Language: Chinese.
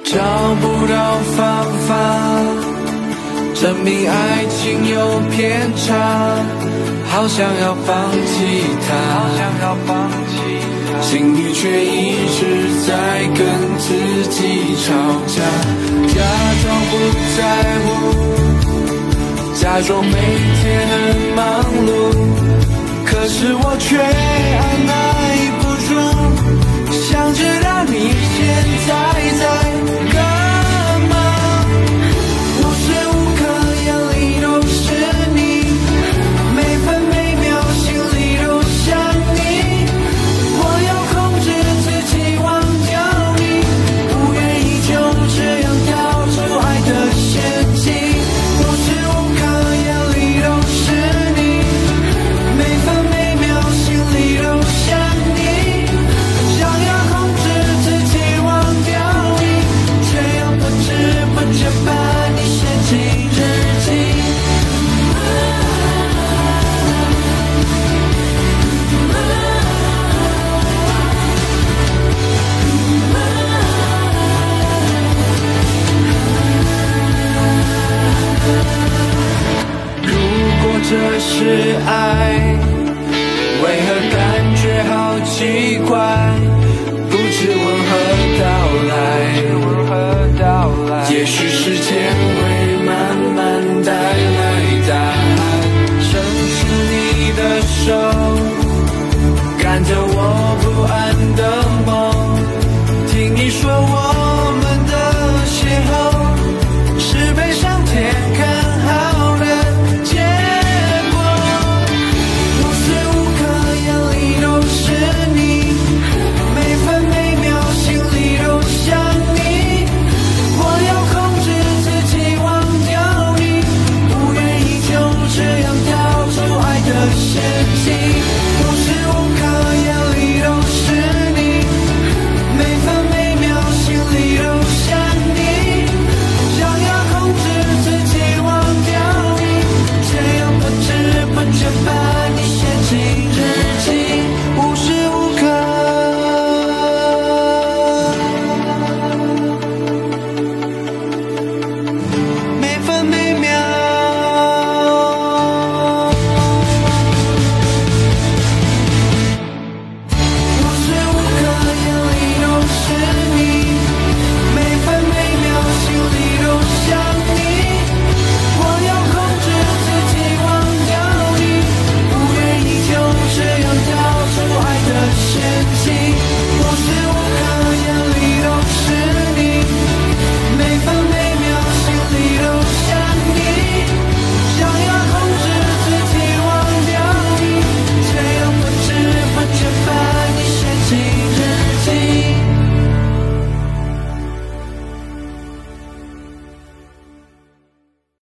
找不到方法证明爱情有偏差，好想要放弃它，心里却一直在跟自己吵架，假装不在乎，假装每天很忙碌，可是我却按耐不住，想知道你现在在干嘛，无时无刻眼里都是你，每分每秒心里都想你，我要控制自己忘掉你，不愿意就这样跳出爱的陷阱，无时无刻眼里都是你，每分每秒心里都想你，想要控制自己忘掉你，却又不知不觉把你写进日记。如果这是爱，为何感觉好奇怪？不知为何到来，也许时间会慢慢带来答案。伸出你的手，感着